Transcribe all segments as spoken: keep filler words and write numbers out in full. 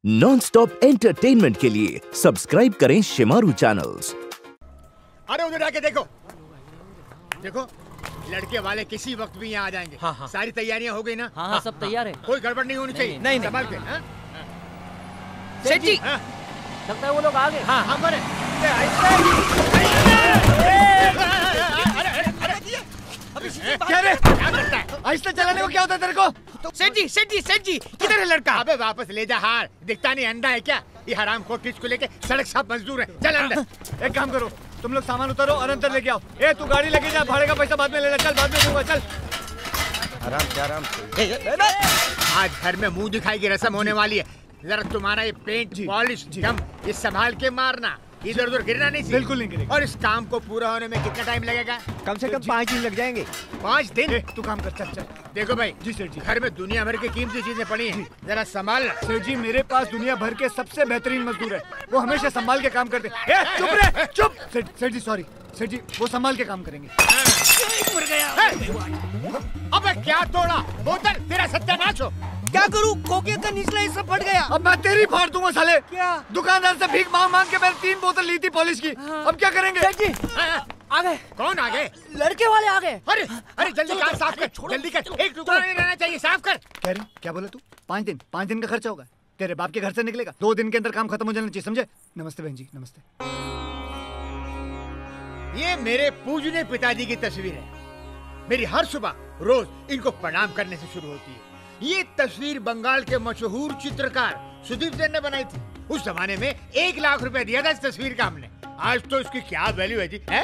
Non stop entertainment के लिए subscribe करें शेमारू चैनल्स। अरे उधर आके देखो, देखो लड़के वाले किसी वक्त भी यहाँ आ जाएंगे। हाँ, हाँ। सारी तैयारियां हो गई ना? हाँ, हाँ, सब तैयार है। कोई गड़बड़ नहीं होनी चाहिए। नहीं, संभाल के। सेठ जी, लगता है वो लोग आ गए। हाँ, हम बने। क्या रे? क्या करता है? आहिस्ता चलाने को क्या होता है तेरे को? सेठ जी, सेठ जी, सेठ जी, किधर है लड़का? अबे वापस ले जा हार, दिखता नहीं अंधा है क्या? ये हरामखोर टिचकुले लेके सड़क साफ मजदूर है। चल अंदर। एक काम करो, तुम लोग सामान उतारो और अंदर लेके आओ। ए तू गाड़ी लेके जा, भाड़े का पैसा बाद में लेना। चल बाद में दूंगा। चल आराम से, आराम से। आज घर में मुंह दिखाई की रस्म होने वाली है। जरा तुम्हारा ये पेंट पॉलिश दम ये संभाल के मारना, इधर उधर गिरना नहीं चाहिए। बिल्कुल नहीं गिरेगा। और इस काम को पूरा होने में कितना टाइम लगेगा? कम से कम पाँच दिन लग जाएंगे। पाँच दिन? तू काम कर, चल चल। देखो भाई जी सेठ जी, घर में दुनिया भर की कीमती चीजें पड़ी हैं, जरा संभाल। सेठ जी मेरे पास दुनिया भर के सबसे बेहतरीन मजदूर है, वो हमेशा संभाल के काम करते हैं। चुप रे, चुप। सेठ सेठ जी सॉरी, सेठ जी वो संभाल के काम करेंगे। अबे क्या तोड़ा? बोतल तेरा सत्यानाश हो। क्या करूं? कोके का निचला हिस्सा फट गया। अब मैं तेरी फाड़ दूंगा साले। क्या? दुकानदार से भीख मांग मांग के मैंने तीन बोतल ली थी पॉलिश की। हाँ। अब क्या करेंगे? सेठ जी आ गए। कौन आ गए? लड़के वाले आ गए। अरे अरे जल्दी कार साफ कर, जल्दी कर। एक टुकड़ा नहीं रहना चाहिए, साफ कर। कह रही क्या बोले तू? पाँच दिन पाँच दिन का खर्चा होगा, तेरे बाप के घर से निकलेगा। दो दिन के अंदर काम खत्म हो जाना चाहिए, समझे? नमस्ते बहन जी, नमस्ते। ये मेरे पूजनीय पिताजी की तस्वीर है। मेरी हर सुबह रोज इनको प्रणाम करने से शुरू होती है। ये तस्वीर बंगाल के मशहूर चित्रकार सुदीप जैन ने बनाई थी। उस जमाने में एक लाख रुपए दिया था इस तस्वीर का हमने। आज तो इसकी क्या वैल्यू है जी? है?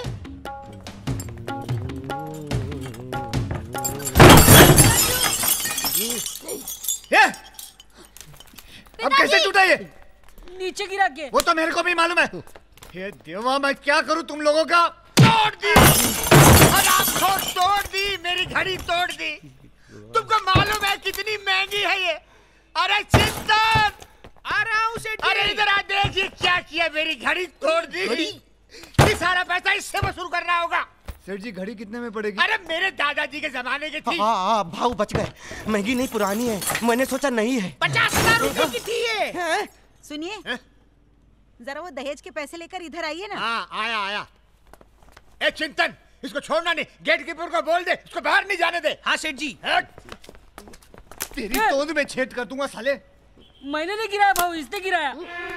ये? अब कैसे टूटा ये? नीचे गिरा के। वो तो मेरे को भी मालूम है। ये देवा, मैं क्या करूं तुम लोगों का? तोड़ दी, हरामखोर तोड़ दी, मेरी घड़ी तोड़ दी। तुमको मालूम है कितनी महंगी है ये? अरे चिंतन, आ रहा हूँ सेठ जी। अरे इधर आ, देखिए क्या किया, मेरी घड़ी तोड़ दी। ये सारा पैसा इससे वसूल करना होगा। सेठ जी घड़ी कितने में पड़ेगी? अरे मेरे दादाजी के जमाने की थी। हाँ हाँ भाव बच गए, महंगी नहीं पुरानी है, मैंने सोचा नहीं है। पचास हजार रुपए की थी ये। सुनिए, जरा वो दहेज के पैसे लेकर इधर आइए ना। हाँ आया आया। ए चिंतन, इसको छोड़ना नहीं, गेट कीपर को बोल दे इसको बाहर नहीं जाने दे। हाँ सेठ जी। तेरी तोंद में छेद कर दूंगा साले। मैंने नहीं गिराया भाऊ, इसने गिराया।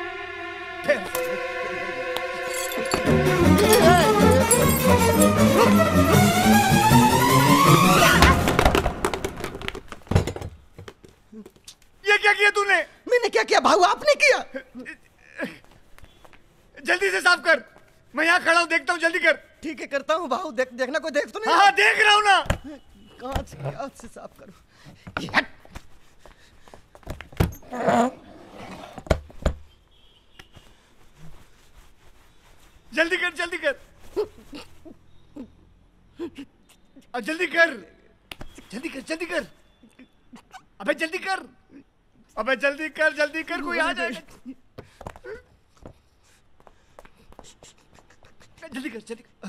ये क्या किया तूने? मैंने क्या किया भाऊ? आपने किया। जल्दी से साफ कर, मैं यहाँ खड़ा हूँ, देखता हूँ, जल्दी कर। ठीक है करता हूँ भाऊ। देख देखना कोई देख तो नहीं? हाँ देख रहा हूँ ना। कहाँ से कहाँ से साफ करूँ? जल्दी कर, जल्दी कर, अब जल्दी कर, जल्दी कर, जल्दी कर। अबे जल्दी कर, अबे जल्दी कर, जल्दी कर, कोई आ जाएगा। जल्दी कर, जल्दी कर।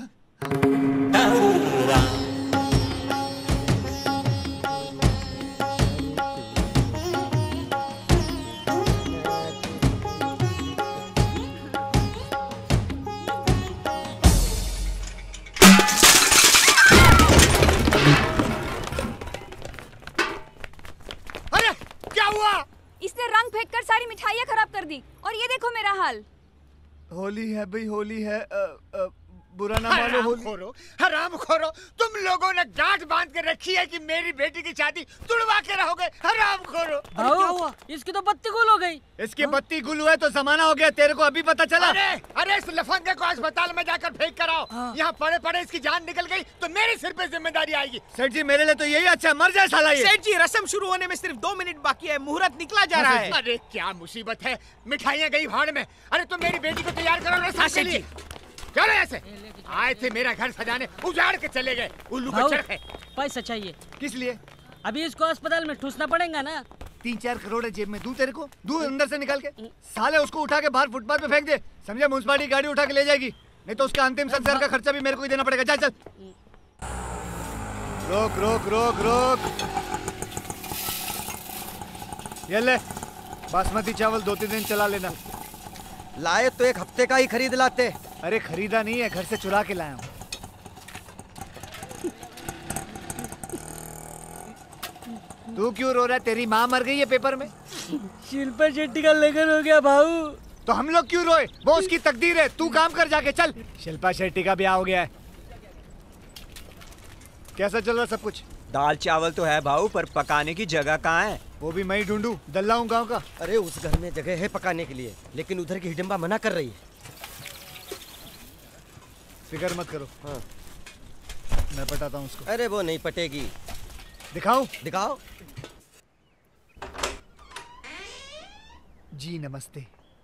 अरे क्या हुआ? इसने रंग फेंक कर सारी मिठाइयाँ खराब कर दी और ये देखो मेरा हाल। होली है भाई, होली है। आ, आ, बुरा ना मानो। होली खोरो, हराम खोरो, तुम लोगों ने गांठ बांध के रखी है कि मेरी बेटी की शादी तुड़वा के रहोगे। हराम खोरो। भाऊ इसकी तो बत्ती गुल हो गई। इसकी बत्ती गुल हुआ है तो जमाना हो गया, तेरे को अभी पता चला? अरे अरे इस लफंगे को अस्पताल में जाकर फेंक कर आओ। यहाँ पड़े पड़े इसकी जान निकल गई तो मेरे सिर पे जिम्मेदारी आएगी। सेठ जी मेरे लिए तो यही अच्छा है, मर जाए साला ये। सेठ जी रस्म शुरू होने में सिर्फ दो मिनट बाकी है, मुहूर्त निकला जा रहा है। अरे क्या मुसीबत है, मिठाइयाँ गई भाड़ में। अरे तुम मेरी बेटी को तैयार करो रस्म के लिए। चलो ऐसे आए थे मेरा घर सजाने, उजाड़ के चले गए। उल्लू का चरख है। पैसा चाहिए। किस लिए? अभी इसको अस्पताल में ठूसना पड़ेगा ना। तीन चार करोड़ है जेब में, दूं तेरे को? दूं अंदर से निकाल के? साले उसको उठा के बाहर फुटपाथ पे फेंक दे, समझे? म्युनिसिपालिटी गाड़ी उठा के ले जाएगी, नहीं तो उसका अंतिम संस्कार का खर्चा भी मेरे को ही देना पड़ेगा। जा चल। रोक रोक रोक रोक। ये ले बासमती चावल दो तीन दिन चला लेना। लाए तो एक हफ्ते का ही खरीद लाते। अरे खरीदा नहीं है, घर से चुरा के लाया हूँ। तू क्यों रो रहा है? तेरी माँ मर गई है पेपर में। शिल्पा शेट्टी का लगन हो गया भाऊ। तो हम लोग क्यों रोए? वो उसकी तकदीर है। तू काम कर जाके, चल। शिल्पा शेट्टी का ब्याह हो गया है। कैसा चल रहा सब कुछ? दाल चावल तो है भाऊ, पर पकाने की जगह कहाँ है? वो भी मैं ही ढूंढूं? दल्ला हूँ गाँव का। अरे उस घर में जगह है पकाने के लिए, लेकिन उधर की हिडिंबा मना कर रही है। फिक्र मत करो। हाँ। मैं पटाता हूँ उसको। अरे वो नहीं पटेगी। दिखाऊं? दिखाओ। जी नमस्ते।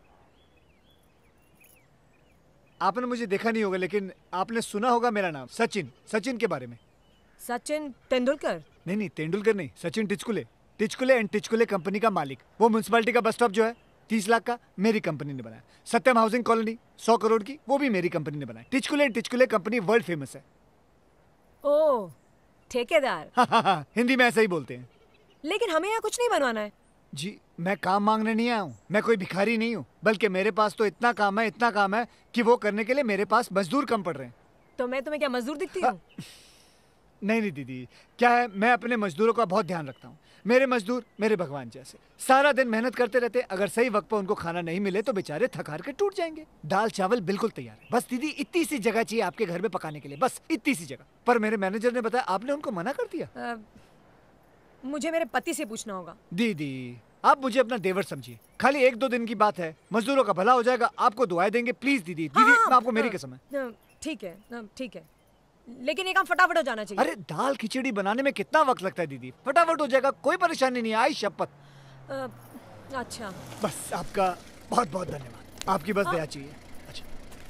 आपने मुझे देखा नहीं होगा, लेकिन आपने सुना होगा मेरा नाम, सचिन। सचिन के बारे में। सचिन तेंदुलकर? नहीं नहीं, तेंदुलकर नहीं, सचिन टिचकुले। टिचकुले एंड टिचकुले कंपनी का मालिक। वो म्युनिसिपैलिटी का बस स्टॉप जो है तीस लाख का, मेरी कंपनी ने बनाया। सत्यम हाउसिंग कॉलोनी सौ करोड़ की, वो भी मेरी कंपनी ने बनाया। Tichkule and Tichkule company world famous है। ओह, ठेकेदार। हाँ हाँ हाँ, हिंदी में ऐसा ही बोलते हैं। लेकिन हमें यहाँ कुछ नहीं बनवाना है। जी, मैं काम मांगने नहीं आया हूँ। मैं कोई भिखारी नहीं हूँ, बल्कि मेरे पास तो इतना काम है, इतना काम है कि वो करने के लिए मेरे पास मजदूर कम पड़ रहे हैं। तो मैं तुम्हें क्या मजदूर दिखती हूँ? नहीं नहीं दीदी, क्या है, मैं अपने मजदूरों का बहुत ध्यान रखता हूँ। मेरे मजदूर मेरे भगवान जैसे, सारा दिन मेहनत करते रहते। अगर सही वक्त पर उनको खाना नहीं मिले तो बेचारे थक हार के टूट जाएंगे। दाल चावल बिल्कुल तैयार है, बस दीदी इतनी सी जगह चाहिए आपके घर में पकाने के लिए, बस इतनी सी जगह। पर मेरे मैनेजर ने बताया आपने उनको मना कर दिया। आ, मुझे मेरे पति से पूछना होगा। दीदी आप मुझे अपना देवर समझिए, खाली एक दो दिन की बात है, मजदूरों का भला हो जाएगा, आपको दुआएं देंगे। प्लीज दीदी, दीदी हाँ, मैं आपको मेरी कसम है। ठीक है ठीक है, लेकिन ये काम फटाफट हो जाना चाहिए। अरे दाल खिचड़ी बनाने में कितना वक्त लगता है दीदी, फटाफट हो जाएगा, कोई परेशानी नहीं, आई शपथ। अच्छा, बस आपका बहुत बहुत धन्यवाद, आपकी बस दया चाहिए। अच्छा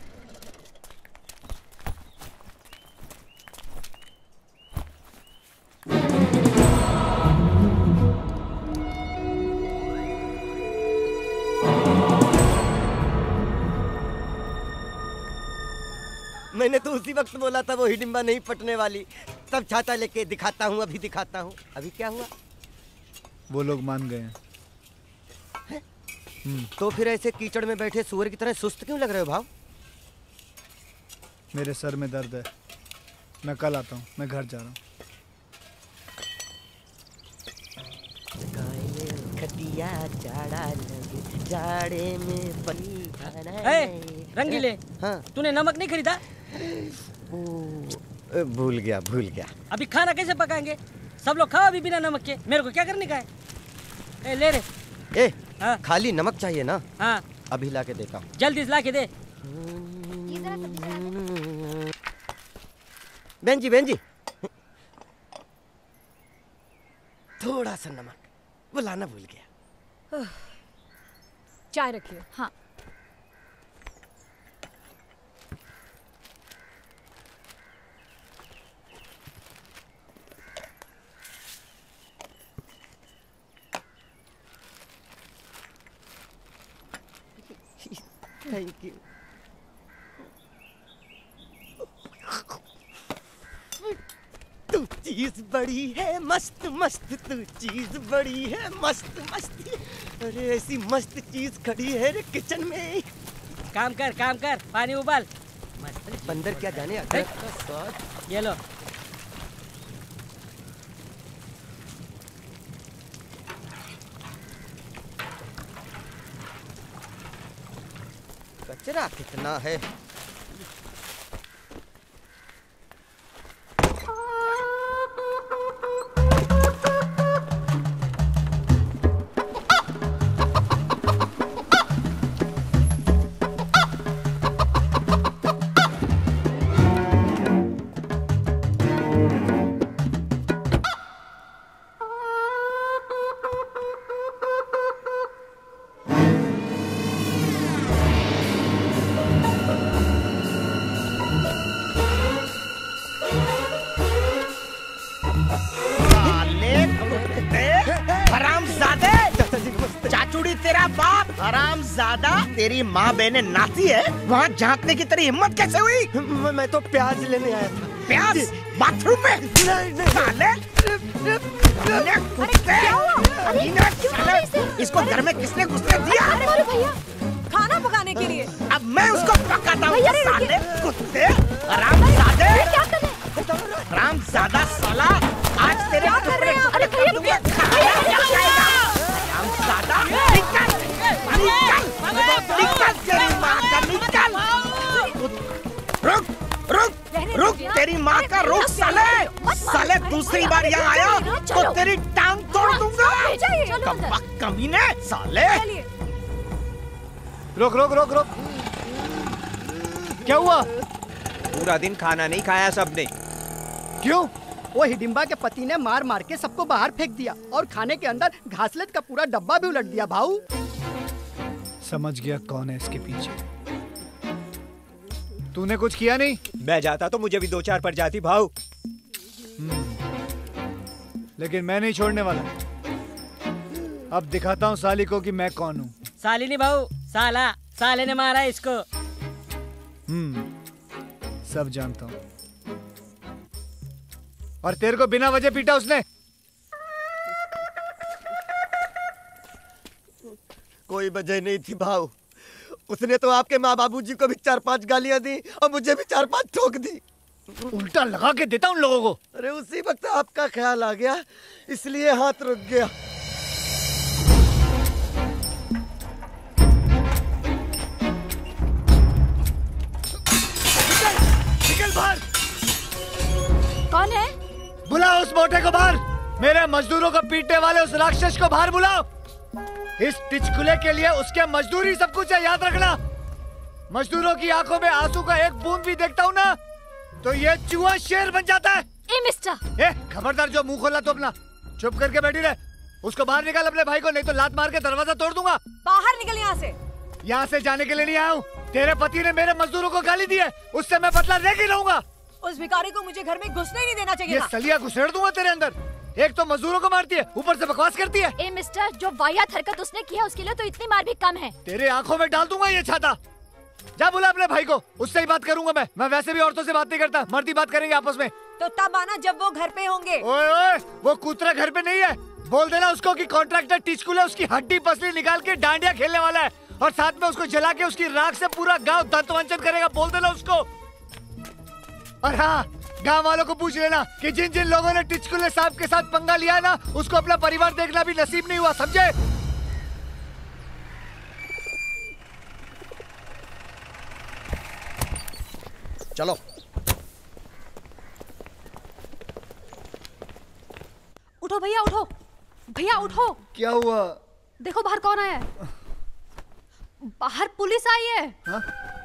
मैंने तो उसी वक्त बोला था वो हिडिंबा नहीं पटने वाली। तब छाता लेके दिखाता हूँ, अभी दिखाता हूँ। अभी क्या हुआ? वो लोग मान गए हैं। तो फिर ऐसे कीचड़ में बैठे सुअर की तरह सुस्त क्यों लग रहे हो भाव? मेरे सर में दर्द है, मैं कल आता हूँ, मैं घर जा रहा हूँ। जाड़े में पनी रंगीले, हाँ तूने नमक नहीं खरीदा? भूल गया भूल गया। अभी खाना कैसे पकाएंगे? सब लोग खाओ अभी बिना नमक के, मेरे को क्या करने का है? ए, ले रे। ए, हाँ? खाली नमक चाहिए ना? हाँ, अभी ला के देता हूँ। जल्दी से ला के दे। बहन जी बहन जी, थोड़ा सा नमक, वो लाना भूल गया। चाय रखिए। हाँ। Thank you. तू चीज बड़ी है मस्त मस्त, तू चीज बड़ी है मस्त मस्त। अरे ऐसी मस्त चीज खड़ी है रे किचन में। काम कर काम कर, पानी उबाल। मस्त बंदर क्या जाने अदरक का स्वाद। ये लो। कचरा कितना है। तेरी माँ बहने नाती है, वहाँ झांकने की तेरी हिम्मत कैसे हुई? मैं, मैं तो प्याज लेने आया था। प्याज? बाथरूम में? नहीं नहीं। साले! अरे क्या हुआ? कमीने साले, इसको घर में किसने घुसने दिया? अरे भैया, खाना पकाने के लिए। अब मैं उसको पकाता हूँ साले कुत्ते, हरामजादे, हरामजादा साला, आज तेरे टुकड़े टुकड़े कर दूंगा, खाया जाएगा। हरामजादा, निकल, निकल, निकल तेरी माँ का निकल। रुक, रुक, रुक तेरी माँ का रुक साले, साले दूसरी बार यहाँ आया तो तेरी टांग तोड़ दूंगा। कम कमीने साले। रोक रोक रोक रोक। क्या हुआ? पूरा दिन खाना नहीं खाया सबने। क्यों? वो हिडिंबा के पति ने मार मार के सबको बाहर फेंक दिया और खाने के अंदर घासलेट का पूरा डब्बा भी उलट दिया। भाऊ समझ गया कौन है इसके पीछे। तूने कुछ किया नहीं? मैं जाता तो मुझे भी दो चार पड़ जाती भाऊ। लेकिन मैं नहीं छोड़ने वाला। अब दिखाता हूँ साली को कि मैं कौन हूँ। साली नहीं भाऊ, साला, साले ने मारा इसको। हम्म, सब जानता हूँ। और तेरे को बिना वजह पीटा उसने? कोई वजह नहीं थी भाऊ। उसने तो आपके माँ बाबूजी को भी चार पांच गालियां दी और मुझे भी चार पांच ठोक दी। उल्टा लगा के देता उन लोगों को। अरे उसी वक्त आपका ख्याल आ गया, इसलिए हाथ रुक गया। निकल बाहर। कौन है? बुलाओ उस मोटे को बाहर। मेरे मजदूरों को पीटने वाले उस राक्षस को बाहर बुलाओ। इस टिचकुले के लिए उसके मजदूरी सब कुछ है, याद रखना। मजदूरों की आंखों में आंसू का एक बूंद भी देखता हूँ ना तो ये चूहा शेर बन जाता है। ए मिस्टर, ए खबरदार, जो मुंह खोला तो अपना चुप करके बैठी रहे। उसको बाहर निकाल अपने भाई को, नहीं तो लात मार के दरवाजा तोड़ दूंगा। बाहर निकल यहाँ से। यहाँ से जाने के लिए नहीं आया हूँ। तेरे पति ने मेरे मजदूरों को गाली दी है, उससे मैं बदला लेके रहूंगा। उस भिखारी को मुझे घर में घुसने नहीं देना चाहिए। ये सलिया घुसेड़ दूंगा तेरे अंदर। एक तो मजदूरों को मारती है, ऊपर से बकवास करती है। ए मिस्टर, जो वाहियात हरकत उसने की है उसके लिए तो इतनी मार भी कम है। तेरे आंखों में डाल दूंगा ये छाता। जा बुला अपने भाई को, उससे ही बात करूंगा मैं। मैं वैसे भी औरतों से बात नहीं करता, मर्दी बात करेंगे आपस में। तो तब आना जब वो घर पे होंगे। ओए ओए, वो कूतरा घर पे नहीं है। बोल देना उसको कि कॉन्ट्रैक्टर टिचकुले उसकी हड्डी पसली निकाल के डांडिया खेलने वाला है और साथ में उसको जला के उसकी राख से पूरा गांव दंतवंचन करेगा। बोल देना उसको। और हाँ, गांव वालों को पूछ लेना कि जिन जिन लोगों ने टिचकुले साहब के साथ पंगा लिया है ना, उसको अपना परिवार देखना भी नसीब नहीं हुआ, समझे? चलो। उठो भैया, उठो भैया, उठो। क्या हुआ? देखो बाहर कौन आया है। बाहर पुलिस आई है। हा?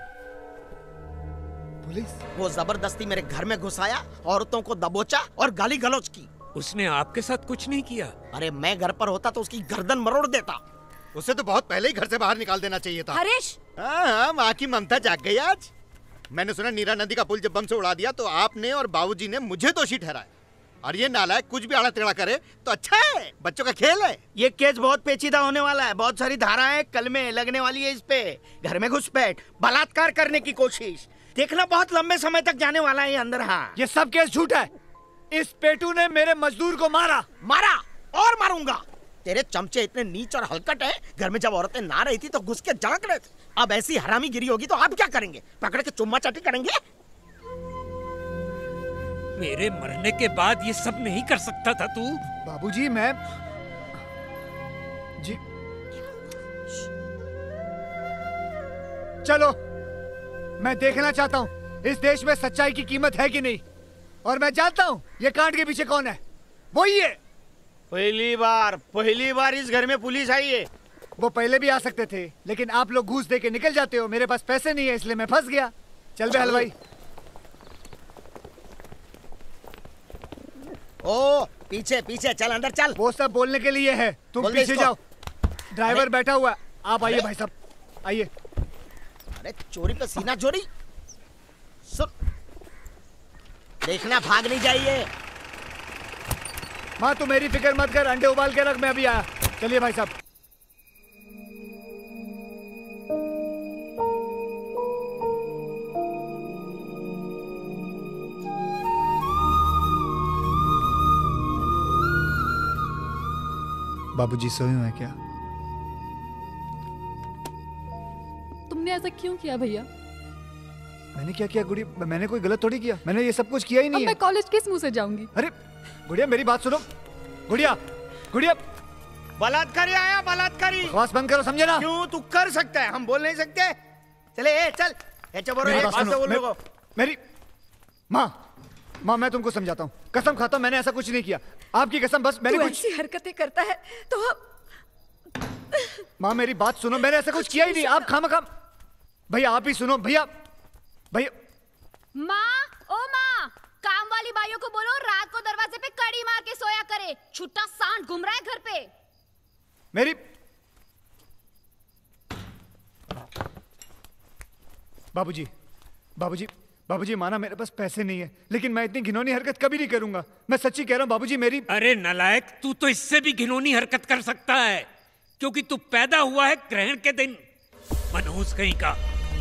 पुलिस? वो जबरदस्ती मेरे घर में घुसाया, औरतों को दबोचा और गाली गलौज की। उसने आपके साथ कुछ नहीं किया? अरे मैं घर पर होता तो उसकी गर्दन मरोड़ देता। उसे तो बहुत पहले ही घर से बाहर निकाल देना चाहिए था। हरीश, हाँ हाँ, माँ की ममता जाग गई आज। मैंने सुना नीरा नदी का पुल जब बम से उड़ा दिया तो आपने और बाबूजी ने मुझे दोषी ठहराया। और ये नालायक कुछ भी आड़ा टेढ़ा करे तो अच्छा है, बच्चों का खेल है। ये केस बहुत पेचीदा होने वाला है, बहुत सारी धाराएं कल में लगने वाली है इस पे। घर में घुसपैठ, बलात्कार करने की कोशिश, देखना बहुत लंबे समय तक जाने वाला है ये अंदर। हाँ, ये सब केस झूठ है। इस पेटू ने मेरे मजदूर को मारा। मारा और मारूंगा। तेरे चमचे इतने नीच और हलकट है, घर में जब औरतें ना रही थी तो घुस के झांक रहे थे। अब ऐसी हरामी गिरी होगी तो आप क्या करेंगे? पकड़ के चुम्मा चाटी करेंगे? मेरे मरने के बाद ये सब नहीं कर सकता था तू? बाबूजी मैं जी चलो, मैं देखना चाहता हूँ इस देश में सच्चाई की कीमत है कि नहीं। और मैं जानता हूँ ये कांड के पीछे कौन है। वो ही है। पहली बार पहली बार इस घर में पुलिस आई है। वो पहले भी आ सकते थे, लेकिन आप लोग घूस दे के निकल जाते हो। मेरे पास पैसे नहीं है, इसलिए मैं फंस गया। चल बे हलवाई। ओ पीछे पीछे चल, अंदर चल। वो सब बोलने के लिए है, तुम पीछे जाओ। ड्राइवर बैठा हुआ है, आप आइए भाई साहब, आइए। अरे चोरी पे सीना चोरी। सुन, देखना भाग नहीं जाइए। माँ तू मेरी फिक्र मत कर, अंडे उबाल के रख, मैं अभी आया। चलिए भाई साहब। बाबूजी सोए हुए हैं क्या? तुमने ऐसा क्यों किया भैया? मैंने क्या किया गुड़िया? मैंने कोई गलत थोड़ी किया, मैंने ये सब कुछ किया ही नहीं अब है। मैं कॉलेज किस मुंह से जाऊंगी? अरे गुड़िया मेरी बात सुनो। गुड़िया गुड़िया बलात्कारी आया, बलात्कारी। बकवास बंद करो, समझे ना? क्यों? तू कर सकता है, हम बोल नहीं सकते? चले ए, चल ए, चबरो, मेरी एक बात बात सुनो, तो बोल मैं- मेरे को। मेरी माँ माँ मैं तुमको समझाता हूँ, कसम खाता हूँ मैंने ऐसा कुछ नहीं किया। आपकी कसम, बस मैंने तू कुछ ऐसी हरकतें करता है तो हम माँ मेरी बात सुनो, मैंने ऐसा कुछ किया ही नहीं। आप खामखा भैया आप ही सुनो भैया भैया माँ, ओ माँ, काम वाली बाइयों को बोलो रात को दरवाजे पे कड़ी मार के सोया करे। छुट्टा सांड घूम रहा है घर पे। मेरी बाबूजी बाबूजी बाबूजी माना मेरे पास पैसे नहीं है, लेकिन मैं इतनी घिनौनी हरकत कभी नहीं करूंगा। मैं सच्ची कह रहा हूँ बाबूजी। मेरी अरे नालायक, तू तो इससे भी घिनौनी हरकत कर सकता है, क्योंकि तू पैदा हुआ है ग्रहण के दिन। मनहूस कहीं का।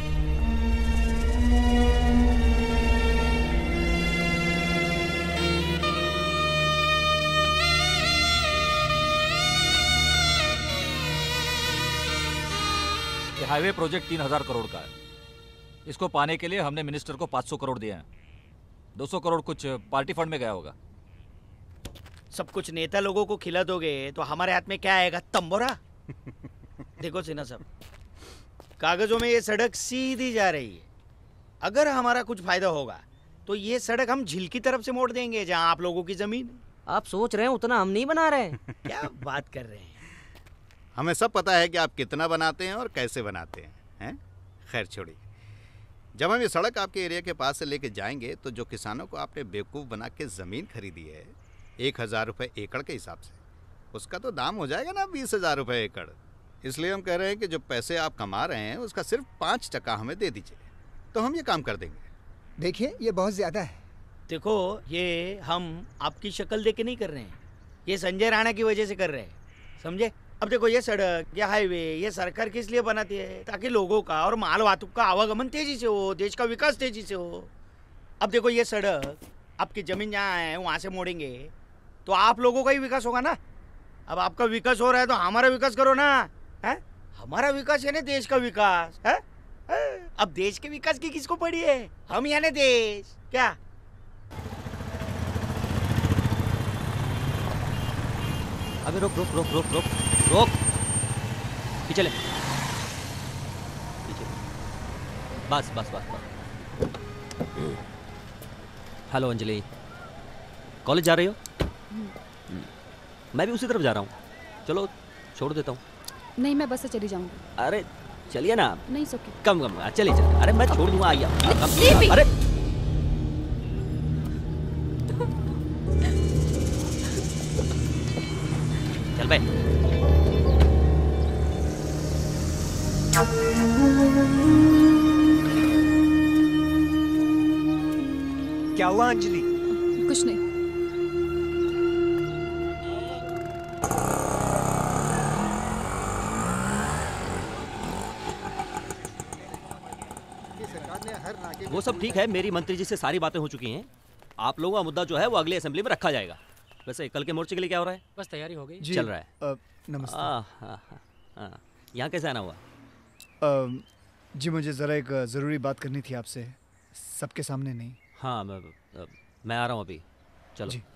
ये हाईवे प्रोजेक्ट तीन हजार करोड़ का है। इसको पाने के लिए हमने मिनिस्टर को पाँच सौ करोड़ दिए हैं। दो सौ करोड़ कुछ पार्टी फंड में गया होगा। सब कुछ नेता लोगों को खिला दोगे तो हमारे हाथ में क्या आएगा? तंबोरा। देखो सिन्हा साहब, कागजों में ये सड़क सीधी जा रही है। अगर हमारा कुछ फायदा होगा तो ये सड़क हम झील की तरफ से मोड़ देंगे, जहां आप लोगों की जमीन। आप सोच रहे हैं उतना हम नहीं बना रहे हैं। क्या बात कर रहे हैं? हमें सब पता है कि आप कितना बनाते हैं और कैसे बनाते हैं, हैं? खैर छोड़िए। जब हम ये सड़क आपके एरिया के पास से लेके जाएंगे तो जो किसानों को आपने बेवकूफ़ बना के ज़मीन खरीदी है एक हज़ार रुपये एकड़ के हिसाब से, उसका तो दाम हो जाएगा ना बीस हज़ार रुपये एकड़। इसलिए हम कह रहे हैं कि जो पैसे आप कमा रहे हैं उसका सिर्फ पाँच टका हमें दे दीजिए, तो हम ये काम कर देंगे। देखिए ये बहुत ज़्यादा है। देखो ये हम आपकी शक्ल देख के नहीं कर रहे हैं, ये संजय राणा की वजह से कर रहे हैं, समझे? अब देखो ये सड़क, ये हाईवे, ये सरकार किस लिए बनाती है? ताकि लोगों का और माल वाहतूक का आवागमन तेजी से हो, देश का विकास तेजी से हो। अब देखो ये सड़क आपकी जमीन जहाँ है वहाँ से मोड़ेंगे तो आप लोगों का ही विकास होगा ना। अब आपका विकास हो रहा है तो हमारा विकास करो ना, है? हमारा विकास है ना देश का विकास, है? अब देश के विकास की किसको पड़ी है? हम यानी देश। क्या अबे रोक रोक रोक रोक रोक रोक पीछे ले, पीछे। बस बस बस बस। हेलो अंजलि, कॉलेज जा रही हो? मैं भी उसी तरफ जा रहा हूँ, चलो छोड़ देता हूँ। नहीं मैं बस से चली जाऊंगी। अरे चलिए ना। नहीं सोके कम कम चलिए चलिए। अरे मैं छोड़ दूंगा, आइए। अरे चल भाई। क्या हुआ अंजलि? कुछ नहीं। वो सब ठीक है, मेरी मंत्री जी से सारी बातें हो चुकी हैं। आप लोगों का मुद्दा जो है वो अगली असेंबली में रखा जाएगा। वैसे कल के मोर्चे के लिए क्या हो रहा है? बस तैयारी हो गई। चल रहा है। आ, नमस्ते। आ, हाँ, हाँ, यहाँ कैसे आना हुआ? आ, जी मुझे ज़रा एक ज़रूरी बात करनी थी आपसे, सबके सामने नहीं। हाँ मैं मैं आ रहा हूँ अभी, चलो जी।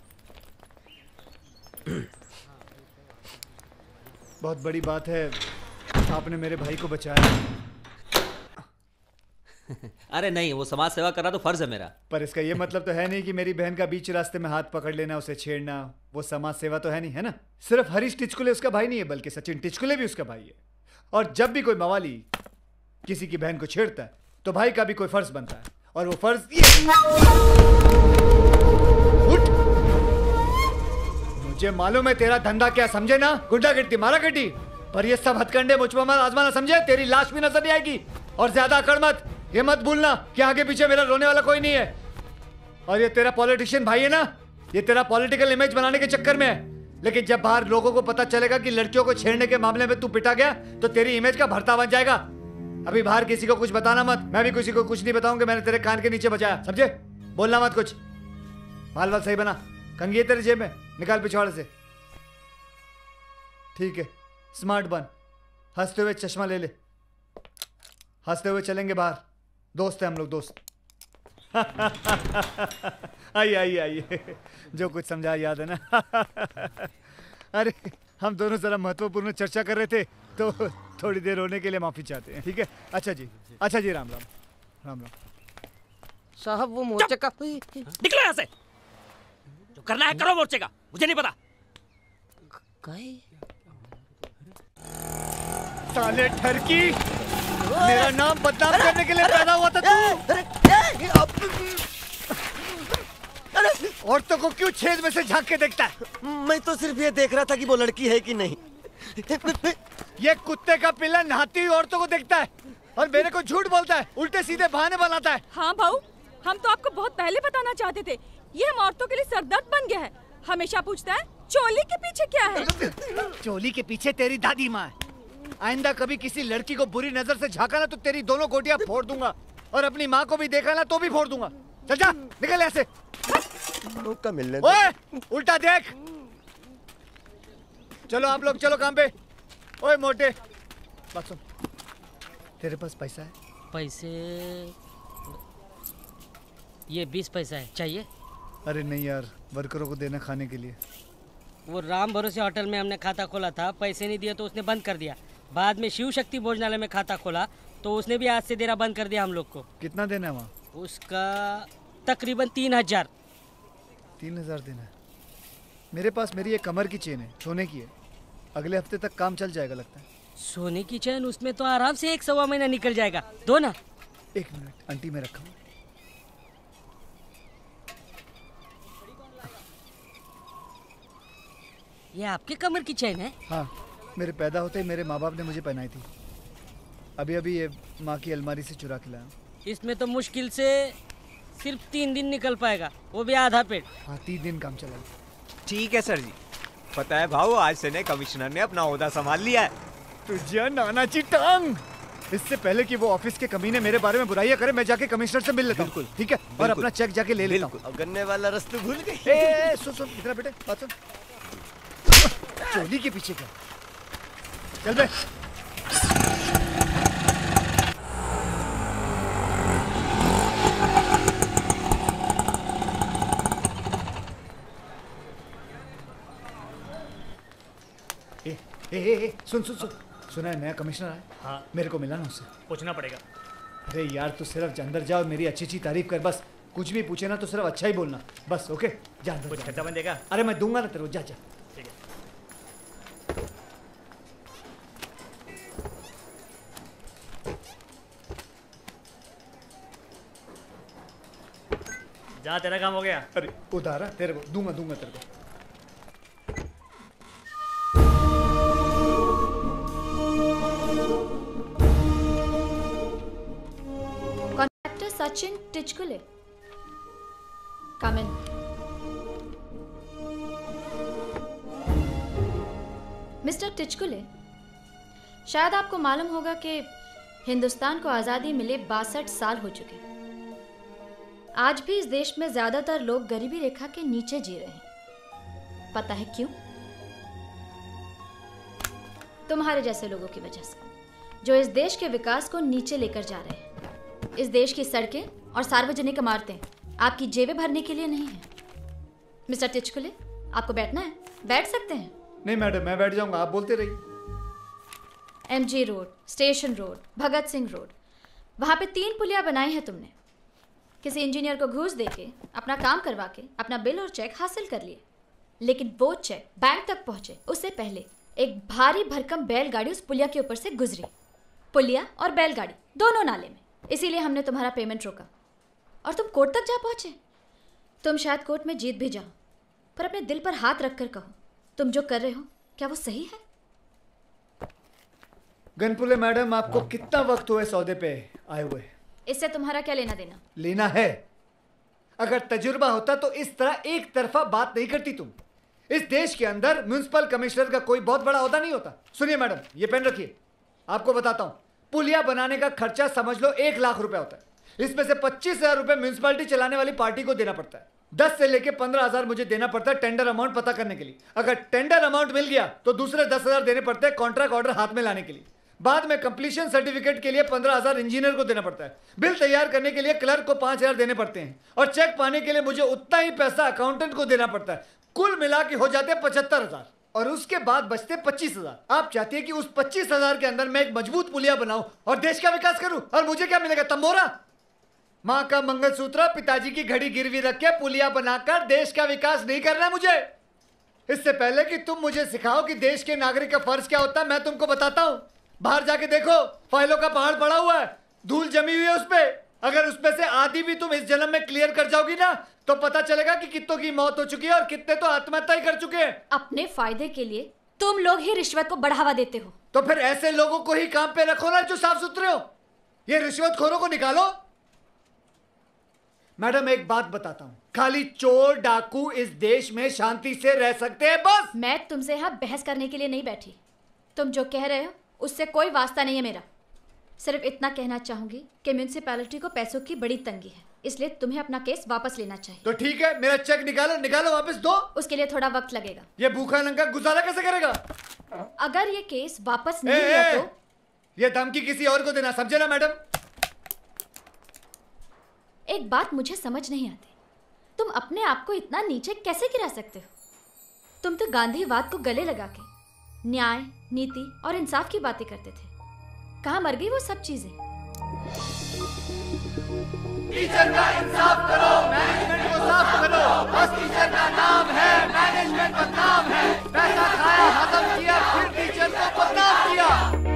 बहुत बड़ी बात है, आपने मेरे भाई को बचाया। अरे नहीं, वो समाज सेवा करना तो फर्ज है मेरा। पर इसका ये मतलब तो है नहीं कि मेरी बहन का बीच रास्ते में हाथ पकड़ लेना, उसे छेड़ना, वो समाज सेवा तो है नहीं, है ना? सिर्फ हरीश टिचकुले उसका भाई नहीं है, बल्कि सचिन टिचकुले भी उसका भाई है। और जब भी कोई मवाली किसी की बहन को छेड़ता है तो भाई का भी कोई फर्ज बनता है, और वो फर्ज ये। उठ! मुझे मालूम है तेरा धंधा क्या, समझे ना? गुंडागर्दी, मारागर्दी। पर ये सब हथकंडे मुझ पर मत आजमाना, समझे? तेरी लाश भी नजर नहीं आएगी। और ज्यादा अकड़ मत, ये मत भूलना कि आगे पीछे मेरा रोने वाला कोई नहीं है। और ये तेरा पॉलिटिशियन भाई है ना, ये तेरा पॉलिटिकल इमेज बनाने के चक्कर में है। लेकिन जब बाहर लोगों को पता चलेगा कि लड़कियों को छेड़ने के मामले में तू पिटा गया तो तेरी इमेज का भरता बन जाएगा। अभी बाहर किसी को कुछ बताना मत, मैं भी किसी को कुछ नहीं बताऊंगा। मैंने तेरे कान के नीचे बचाया, समझे? बोलना मत कुछ। माल वाल सही बना, कंघी है तेरे जेब में, निकाल पिछवाड़े से। ठीक है, स्मार्ट बन, हंसते हुए चश्मा ले ले, हंसते हुए चलेंगे बाहर, दोस्त है हम लोग, दोस्त। आइए आइए आइए, जो कुछ समझा याद है ना? अरे हम दोनों जरा महत्वपूर्ण चर्चा कर रहे थे तो थोड़ी देर होने के लिए माफी चाहते हैं, ठीक है? अच्छा जी, अच्छा जी, राम राम, राम राम। साहब वो मोर्चे का निकलो यहाँ से, जो करना है करो मोर्चे का, मुझे नहीं पता। साले ठरकी, मेरा नाम बदनाम करने के लिए पैदा हुआ था तू। औरतों को क्यों छेद में से झांक के देखता है? मैं तो सिर्फ ये देख रहा था कि वो लड़की है कि नहीं। ये कुत्ते का पिल्ला नहाती हुई औरतों को देखता है और मेरे को झूठ बोलता है, उल्टे सीधे बहाने बनाता है। हाँ भाऊ, हम तो आपको बहुत पहले बताना चाहते थे, ये हम औरतों के लिए सरदर्द बन गया है। हमेशा पूछता है चोली के पीछे क्या है। चोली के पीछे तेरी दादी माँ है। आइंदा कभी किसी लड़की को बुरी नजर से झांका ना तो तेरी दोनों गोटियां फोड़ दूंगा, और अपनी माँ को भी देखा ना तो भी फोड़ दूंगा। चल जा, निकल ऐसे। मौका मिलने ओए, उल्टा देख। चलो आप लोग चलो काम पे। ओए मोटे, बात सुन, तेरे पास पैसा है? पैसे ये बीस पैसा है, चाहिए? अरे नहीं यार, वर्करों को देना खाने के लिए। वो राम भरोसे होटल में हमने खाता खोला था, पैसे नहीं दिए तो उसने बंद कर दिया। बाद में शिव शक्ति भोजनालय में खाता खोला तो उसने भी आज से देना बंद कर दिया हम लोग को। कितना देना है वहाँ? उसका तकरीबन तीन हजार। तीन हजार देना है? मेरे पास मेरी एक कमर की चेन है, सोने की है, अगले हफ्ते तक काम चल जाएगा लगता है। सोने की चैन? उसमें तो आराम से एक सवा महीना निकल जाएगा, दो ना। एक मिनट, आंटी में रखा हूँ। ये आपके कमर की चैन है? हाँ, मेरे पैदा होते ही मेरे माँ बाप ने मुझे पहनाई थी। अभी अभी ये माँ की अलमारी से चुरा के लाया। इसमें तो मुश्किल से सिर्फ तीन दिन निकल पाएगा, वो भी आधा पेट। हाँ, तीन दिन काम चला। ठीक है सर जी। पता है भाऊ, आज से ने कमिश्नर ने अपना ओहदा संभाल लिया है। तुझे नानाची टांग। इससे पहले कि वो ऑफिस के कमीने मेरे बारे में बुराइयां करे, मैं जाके कमिश्नर से मिल लेता हूँ, ठीक है? और अपना चेक जाके ले लेता हूँ। गन्ने वाला रस तो भूल गई। ए, सुन सुन, इधर बेटे, बात सुन। चोली के पीछे क्या? चल बे। ए, ए, ए, ए, सुन सुन सुन, सुना है नया कमिश्नर है? हाँ। मेरे को मिला ना उससे? पूछना पड़ेगा। अरे यार, तू सिर्फ अंदर जा और मेरी अच्छी अच्छी तारीफ कर बस। कुछ भी पूछे ना तो सिर्फ अच्छा ही बोलना बस, ओके? जा अंदर। कुछ खर्चा बंदेगा? अरे मैं दूंगा ना तेरे को, जा जा। ठीक है। जा, तेरा काम हो गया। अरे उधारा तेरे को दूंगा, दूंगा तेरे को। Contractor Sachin Tichkule, come in. Mister Tichkule, शायद आपको मालूम होगा कि हिंदुस्तान को आज़ादी मिले बासठ साल हो चुके हैं। आज भी इस देश में ज्यादातर लोग गरीबी रेखा के नीचे जी रहे हैं। पता है क्यों? तुम्हारे जैसे लोगों की वजह से, जो इस देश के विकास को नीचे लेकर जा रहे हैं। इस देश की सड़कें और सार्वजनिक इमारतें आपकी जेबें भरने के लिए नहीं है। मिस्टर टिचकुले, आपको बैठना है? बैठ सकते हैं। नहीं मैडम, मैं बैठ जाऊंगा, आप बोलते रहिए। MG road, station road, Bhagat Singh road, वहां पे तीन पुलिया बनाई हैं तुमने। किसी इंजीनियर को घूस देके अपना काम करवा के अपना बिल और चेक हासिल कर लिए, लेकिन वो चेक बैंक तक पहुंचे उससे पहले एक भारी भरकम बैलगाड़ी उस पुलिया के ऊपर से गुजरी। पुलिया और बैलगाड़ी दोनों नाले में, इसीलिए हमने तुम्हारा पेमेंट रोका और तुम कोर्ट तक जा पहुंचे। तुम शायद कोर्ट में जीत भी जाओ, पर अपने दिल पर हाथ रखकर कहो, तुम जो कर रहे हो क्या वो सही है? गनपुले मैडम, आपको कितना वक्त हुआ सौदे पे आए हुए? इससे तुम्हारा क्या लेना देना? लेना है। अगर तजुर्बा होता तो इस तरह एक तरफा बात नहीं करती तुम। इस देश के अंदर म्युनिसिपल कमिश्नर का कोई बहुत बड़ा ओहदा नहीं होता। सुनिए मैडम, ये पेन रखिए, आपको बताता हूं, पुलिया बनाने का खर्चा समझ लो एक लाख रुपए होता है। इसमें से पच्चीस हजार रुपए म्युनिसिपैलिटी चलाने वाली पार्टी को देना पड़ता है। दस से लेके पंद्रह हजार मुझे देना पड़ता है टेंडर अमाउंट पता करने के लिए। अगर टेंडर अमाउंट मिल गया तो दूसरे दस हजार देने पड़ते हैं कॉन्ट्रैक्ट ऑर्डर हाथ में लाने के लिए। बाद में कंप्लीशन सर्टिफिकेट के लिए पंद्रह हजार इंजीनियर को देना पड़ता है। बिल तैयार करने के लिए क्लर्क को पांच हजार देने पड़ते हैं और चेक पाने के लिए मुझे उतना ही पैसा अकाउंटेंट को देना पड़ता है। कुल मिला के हो जाते हैं पचहत्तर हजार और उसके बाद बचते पच्चीस हजार। आप चाहती है कि उस पच्चीस हजार के अंदर मैं एक मजबूत पुलिया बनाऊं और देश का विकास करूं, और मुझे क्या मिलेगा? तंबोरा। माँ का मंगलसूत्र, पिताजी की घड़ी गिरवी रख के पुलिया बनाकर देश का विकास नहीं करना मुझे। इससे पहले कि तुम मुझे सिखाओ कि देश के नागरिक का फर्ज क्या होता है, मैं तुमको बताता हूँ। बाहर जाके देखो, फाइलों का पहाड़ पड़ा हुआ है, धूल जमी हुई है उस पे। अगर उसमें से आधी भी तुम इस जन्म में क्लियर कर जाओगी ना तो पता चलेगा कि कितनों की मौत हो चुकी है और कितने तो आत्महत्या ही कर चुके हैं। अपने फायदे के लिए तुम लोग ही रिश्वत को बढ़ावा देते हो। तो फिर ऐसे लोगों को ही काम पे रखो ना जो साफ सुथरे हो। ये रिश्वतखोरों को निकालो। मैडम एक बात बताता हूँ, खाली चोर डाकू इस देश में शांति से रह सकते हैं बस। मैं तुमसे यहाँ बहस करने के लिए नहीं बैठी। तुम जो कह रहे हो उससे कोई वास्ता नहीं है मेरा। सिर्फ इतना कहना चाहूंगी कि म्यूनिसिपैलिटी को पैसों की बड़ी तंगी है, इसलिए तुम्हें अपना केस वापस लेना चाहिए। तो ठीक है, मेरा चेक निकालो, निकालो वापस दो। उसके लिए थोड़ा वक्त लगेगा। ये भूखा नंगा गुजारा कैसे करेगा? अगर ये केस वापस नहीं लिया तो ये धमकी किसी और को देना, समझे ना मैडम? एक बात मुझे समझ नहीं आती, तुम अपने आप को इतना नीचे कैसे गिरा सकते हो? तुम तो गांधीवाद को गले लगा के न्याय, नीति और इंसाफ की बातें करते थे। कहाँ मर गई वो सब चीजें? टीचर का इंसाफ करो, मैनेजमेंट को साफ करो, बस टीचर का नाम है, मैनेजमेंट बदनाम है। पैसा खाया, हजम किया, फिर टीचर को बदनाम किया।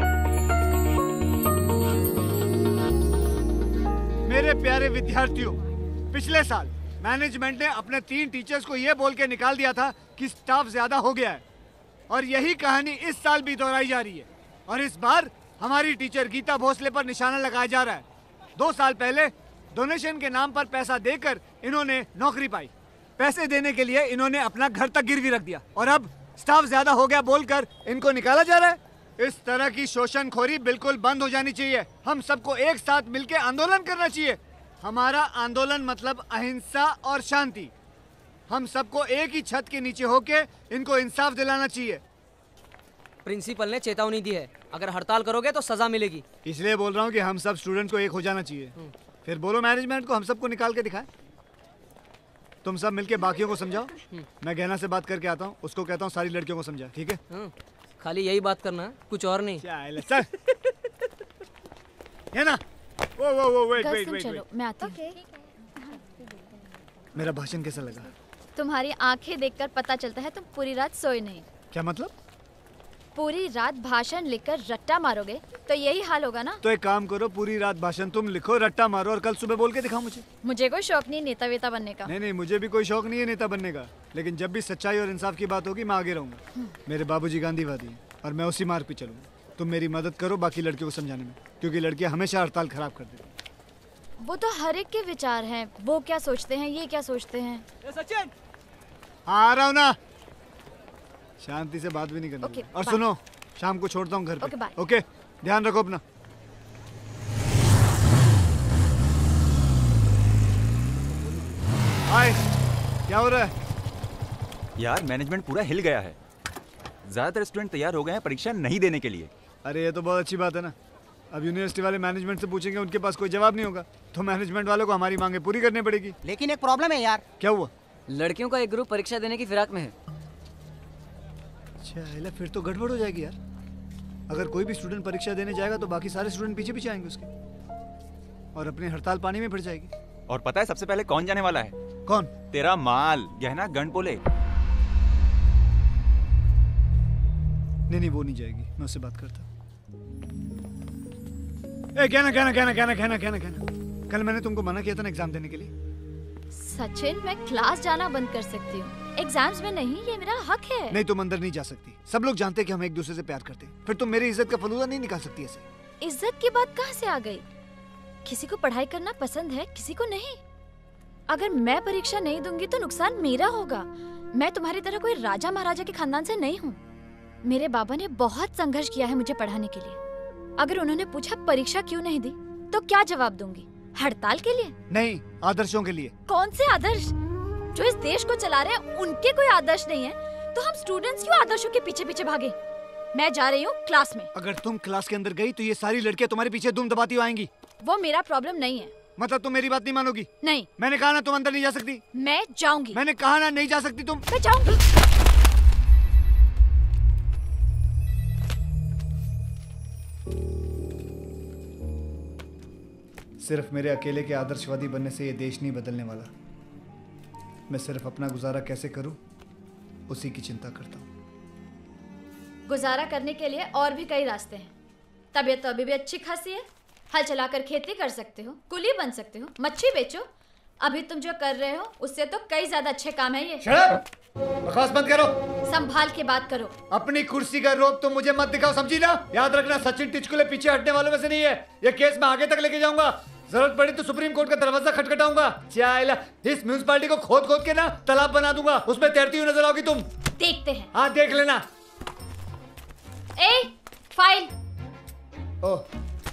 मेरे प्यारे विद्यार्थियों, पिछले साल मैनेजमेंट ने अपने तीन टीचर्स को यह बोल के निकाल दिया था कि स्टाफ ज्यादा हो गया है, और यही कहानी इस साल भी दोहराई जा रही है। और इस बार हमारी टीचर गीता भोसले पर निशाना लगाया जा रहा है। दो साल पहले डोनेशन के नाम पर पैसा देकर इन्होंने नौकरी पाई। पैसे देने के लिए इन्होंने अपना घर तक गिरवी रख दिया, और अब स्टाफ ज्यादा हो गया बोलकर इनको निकाला जा रहा है। इस तरह की शोषणखोरी बिल्कुल बंद हो जानी चाहिए। हम सबको एक साथ मिलकर आंदोलन करना चाहिए। हमारा आंदोलन मतलब अहिंसा और शांति। हम सबको एक ही छत के नीचे होके इनको इंसाफ दिलाना चाहिए। प्रिंसिपल ने चेतावनी दी है, अगर हड़ताल करोगे तो सजा मिलेगी। इसलिए बोल रहा हूँ कि हम सब स्टूडेंट्स को एक हो जाना चाहिए। फिर बोलो मैनेजमेंट को हम सबको निकाल के दिखाए। तुम सब मिलके बाकियों को समझाओ। मैं गहना से बात करके आता हूँ, उसको कहता हूँ सारी लड़कियों को समझा, ठीक है? खाली यही बात करना, कुछ और नहीं। सर है ना? वो वो वो वेट वेट वेट चलो मैं आती हूँ। मेरा भाषण कैसा लगा? तुम्हारी आंखें देखकर पता चलता है तुम पूरी रात सोए नहीं। क्या मतलब? पूरी रात भाषण लिखकर रट्टा मारोगे तो यही हाल होगा ना? तो एक काम करो, पूरी रात भाषण तुम लिखो, रट्टा मारो और कल सुबह बोल के दिखाओ मुझे। मुझे कोई शौक नहीं नेता वेता बनने का। नहीं नहीं, मुझे भी कोई शौक नहीं है नेता बनने का, लेकिन जब भी सच्चाई और इंसाफ की बात होगी मैं आगे रहूंगा। मेरे बाबूजी गांधीवादी हैं और मैं उसी मार्ग पे चलूंगा। तुम मेरी मदद करो बाकी लड़कियों को समझाने में, क्योंकि लड़कियां हमेशा हड़ताल खराब कर देती। वो तो हर एक के विचार हैं, वो क्या सोचते हैं, ये क्या सोचते हैं। सचिन आ रहा हूँ ना, शांति से बात भी नहीं करनी। okay, और सुनो, शाम को छोड़ता हूँ घर पे। okay, ओके, ध्यान रखो अपना। हाय, क्या हो रहा है? यार मैनेजमेंट पूरा हिल गया है। ज्यादातर स्टूडेंट तैयार हो गए हैं परीक्षा नहीं देने के लिए। अरे ये तो बहुत अच्छी बात है ना। अब यूनिवर्सिटी वाले मैनेजमेंट से पूछेंगे, उनके पास कोई जवाब नहीं होगा, तो मैनेजमेंट वालों को हमारी मांगे पूरी करनी पड़ेगी। लेकिन एक प्रॉब्लम है यार। क्या हुआ? लड़कियों का एक ग्रुप परीक्षा देने की फिराक में है। अच्छा, फिर तो गड़बड़ हो जाएगी यार। अगर कोई भी स्टूडेंट परीक्षा देने जाएगा तो बाकी सारे स्टूडेंट पीछे पीछे आएंगे उसके, और अपनी हड़ताल पानी में फिर जाएगी। और पता है सबसे पहले कौन जाने वाला है? कौन? तेरा माल, गहना, गणपोले। नहीं नहीं, वो नहीं जाएगी, मैं उससे बात करता। ए गहना गहना गहना गहना गहना गहना गहना कल मैंने तुमको मना किया था ना एग्जाम देने के लिए। सचिन, मैं क्लास जाना बंद कर सकती हूँ, एग्जाम्स में नहीं, ये मेरा हक है। नहीं, तुम अंदर नहीं जा सकती। सब लोग जानते हैं कि हम एक दूसरे से प्यार करते हैं, फिर तुम मेरी इज्जत का फलूदा नहीं निकाल सकती ऐसे। इज्जत की बात कहाँ से आ गई? किसी को पढ़ाई करना पसंद है, किसी को नहीं। अगर मैं परीक्षा नहीं दूंगी तो नुकसान मेरा होगा। मैं तुम्हारी तरह कोई राजा महाराजा के खानदान से नहीं हूँ। मेरे बाबा ने बहुत संघर्ष किया है मुझे पढ़ाने के लिए। अगर उन्होंने पूछा परीक्षा क्यों नहीं दी तो क्या जवाब दूंगी? हड़ताल के लिए? नहीं, आदर्शों के लिए। कौन से आदर्श? जो इस देश को चला रहे हैं उनके कोई आदर्श नहीं है, तो हम स्टूडेंट्स क्यों आदर्शों के पीछे पीछे भागे? मैं जा रही हूँ क्लास में। अगर तुम क्लास के अंदर गई तो ये सारी लड़कियां तुम्हारे पीछे दुम दबाती हुई आएंगी। वो मेरा प्रॉब्लम नहीं है। मतलब तुम मेरी बात नहीं मानोगी? नहीं। मैंने कहा ना तुम अंदर नहीं जा सकती। मैं जाऊंगी। मैंने कहा ना नहीं जा सकती तुम। मैं जाऊंगी। सिर्फ मेरे अकेले के आदर्शवादी बनने से ये देश नहीं बदलने वाला। मैं सिर्फ अपना गुजारा कैसे करूं उसी की चिंता करता हूं। गुजारा करने के लिए और भी कई रास्ते हैं। तबीयत तो अभी भी अच्छी खासी है। हल चलाकर खेती कर सकते हो, कुली बन सकते हो, मच्छी बेचो। अभी तुम जो कर रहे हो उससे तो कई ज्यादा अच्छे काम है ये। बकवास बंद करो। संभाल के बात करो। अपनी कुर्सी का रोब तुम मुझे मत दिखाओ, समझी ना? याद रखना सचिन टिचकुले पीछे हटने वालों में से नहीं है। ये केस मैं आगे तक लेके जाऊंगा। जरूरत पड़ी तो सुप्रीम कोर्ट का दरवाजा खटखटाऊंगा। चाइला इस म्यूनिसिपालिटी को खोद खोद के ना तालाब बना दूंगा, उसमें तैरती हुई नजर आओगी तुम। देखते हैं। हाँ देख लेना। ए फाइल। ओह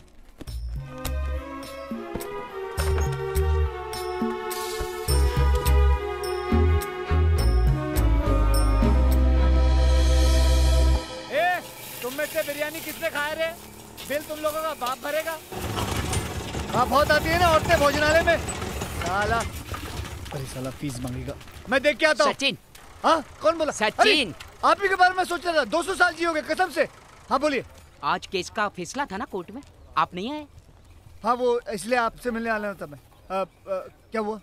तुम में से बिरयानी किसने खाया रे? बिल तुम लोगों का बाप भरेगा। हाँ बहुत आती है ना औरतें भोजनालय में। साला अरे साला फीस मांगेगा। मैं देख के आता हूँ। सचिन। हाँ कौन बोला? सचिन। आप ही के बारे में सोच रहा था। दो सौ साल जियोगे कसम से। हाँ बोलिए। आज केस का फैसला था ना कोर्ट में, आप नहीं आए? हाँ वो इसलिए आपसे मिलने आना था मैं। आ, आ, क्या हुआ?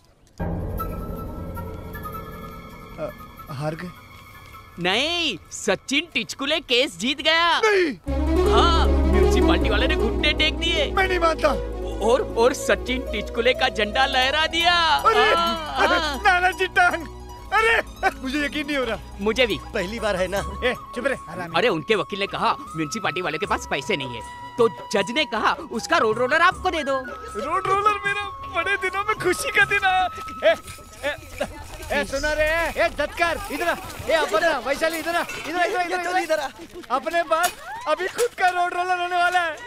आ, हार गए? नहीं, सचिन टिचकुले केस जीत गया। नहीं। हाँ, म्यूनिसिपालिटी वाले ने घुटने टेक दिए। मैं नहीं मानता। और और सचिन टिचकुले का झंडा लहरा दिया। अरे, अरे नाना जी टांग। अरे मुझे यकीन नहीं हो रहा। मुझे भी पहली बार है ना। ए चुप रहे। अरे उनके वकील ने कहा म्यूनिसिपालिटी वाले के पास पैसे नहीं है, तो जज ने कहा उसका रोड रोलर आपको दे दो। रोड रोलर मेरा बड़े दिनों में खुशी का दिन आया। ए, ए, ए सुना रे ए जटकर इधर ए अपना वैशाली इधर इधर इधर इधर इधर अपने पास अभी खुद का रोड रोलर होने वाला है।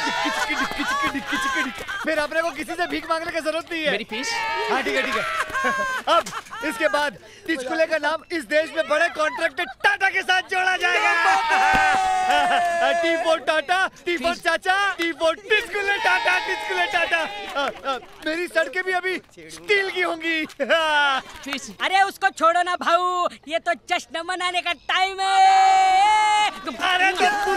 फिर अपने को किसी से भीख मांगने की जरूरत नहीं है। मेरी फीस? हाँ ठीक है ठीक है। अब इसके बाद टिचकुले का नाम इस देश में बड़े कॉन्ट्रैक्टर टाटा के साथ जोड़ा जाएगा। T four Tata, T four चाचा, टी फोर टिचकुले टाटा, टिचकुले टाटा। मेरी सड़कें भी अभी स्टील की होंगी। अरे उसको छोड़ो ना भाऊ, ये तो जश्न मनाने का टाइम है। अरे तो